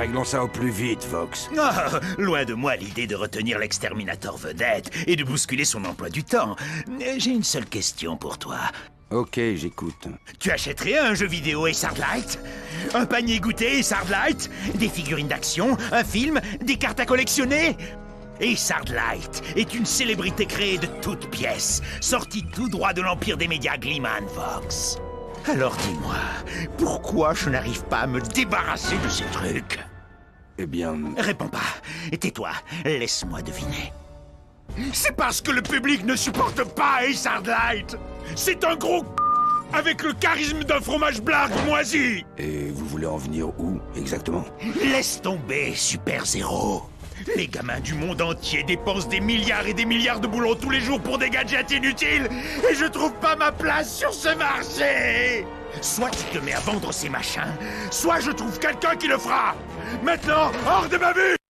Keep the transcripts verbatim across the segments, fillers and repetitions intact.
Réglons ça au plus vite, Fox. Ah, loin de moi l'idée de retenir l'exterminateur vedette et de bousculer son emploi du temps. J'ai une seule question pour toi. Ok, j'écoute. Tu achèterais un jeu vidéo et Light? Un panier goûter et Light? Des figurines d'action? Un film? Des cartes à collectionner? Et Light est une célébrité créée de toutes pièces, sortie tout droit de l'empire des médias Gleeman Fox. Alors dis-moi, pourquoi je n'arrive pas à me débarrasser de ces trucs? Eh bien... Réponds pas, tais-toi, laisse-moi deviner. C'est parce que le public ne supporte pas Ace Hardlight. C'est un gros avec le charisme d'un fromage blague moisi. Et vous voulez en venir où, exactement? Laisse tomber, Super Zéro. Les gamins du monde entier dépensent des milliards et des milliards de boulons tous les jours pour des gadgets inutiles, et je trouve pas ma place sur ce marché. Soit tu te mets à vendre ces machins, soit je trouve quelqu'un qui le fera. Maintenant, hors de ma vue!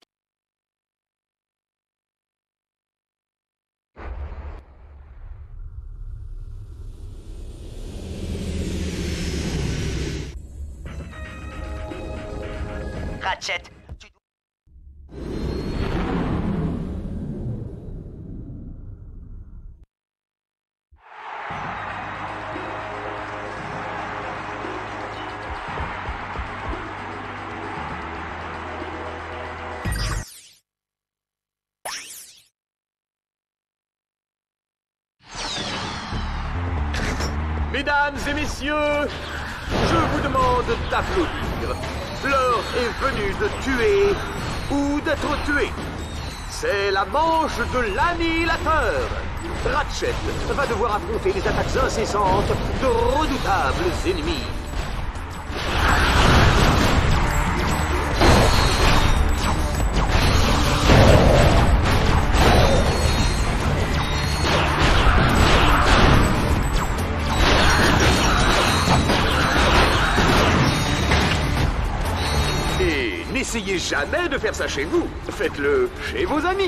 Ratchet, tu... Mesdames et messieurs, je vous demande d'applaudir. L'heure est venue de tuer ou d'être tué. C'est la manche de l'annihilateur. Ratchet va devoir affronter les attaques incessantes de redoutables ennemis. N'essayez jamais de faire ça chez vous. Faites-le chez vos amis.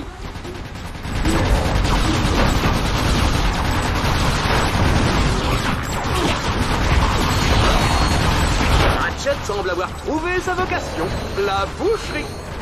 Ratchet semble avoir trouvé sa vocation, la boucherie.